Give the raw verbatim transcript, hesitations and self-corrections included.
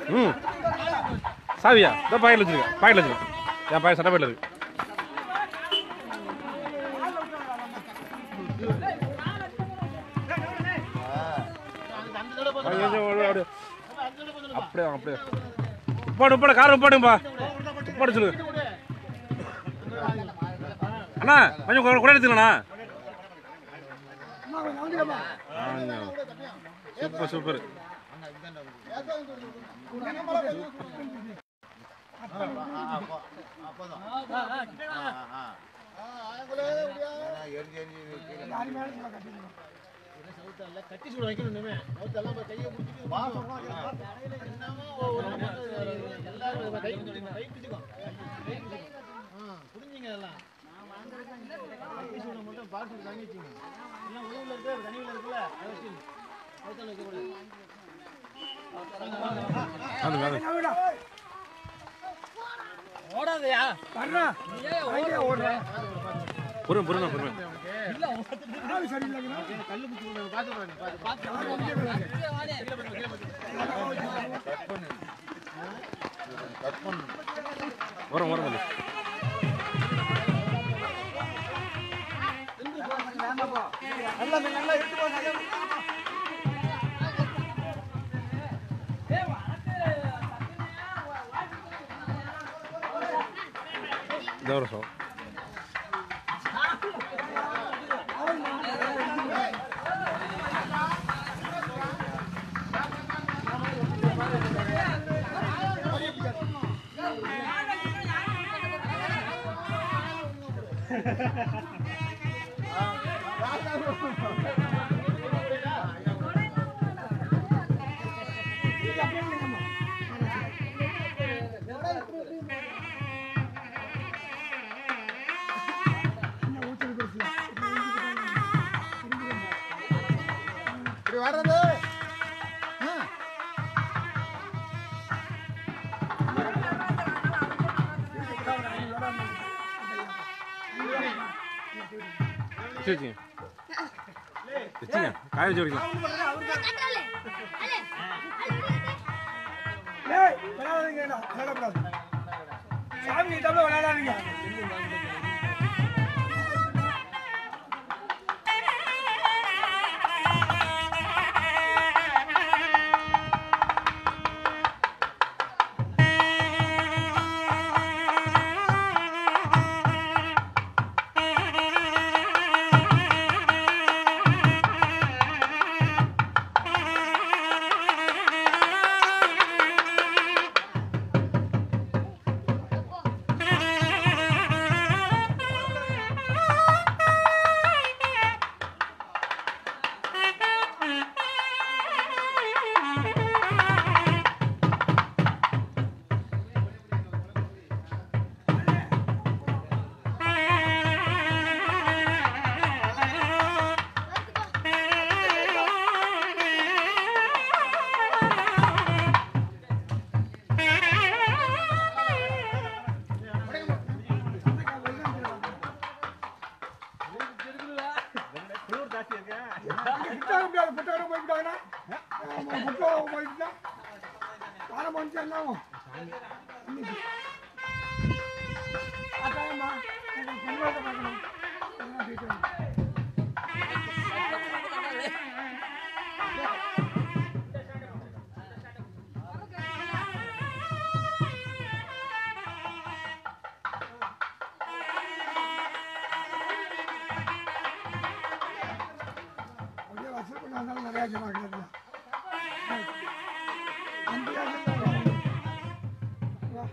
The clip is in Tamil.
ம் சாவியா இதோ பாக்கெட்டில் வச்சுருக்கேன் பாக்கெட்டில் வச்சுருக்கேன் என் பாக்கெட் சட்டை பாக்கெட்டில் இருக்கு அப்படியே அப்படியே உப்பாடு உப்பாடு காரம் உப்பாடுங்கப்பா உப்பாடு சொல்லுங்க அண்ணா கொஞ்சம் கூட எடுத்துக்கலண்ணா சூப்பர் சூப்பர் கட்டி சூட வைக்கணும் கையை புரிஞ்சுங்க எல்லாம் கட்டி சூட மட்டும் பார்த்து தண்ணி வச்சுங்க எல்லாம் உணவுல இருக்க தண்ணியில இருக்குல்ல அதை வச்சு ஓடாதயா ஓடுற பொறுமை பொறுமை பொறுமை வரும் வரும் வருஷம் வச்சுங்க வச்சுங்க காய வச்சு விடுக்கலாம் சாமி தமிழ் விளையாடாதீங்க நிறைய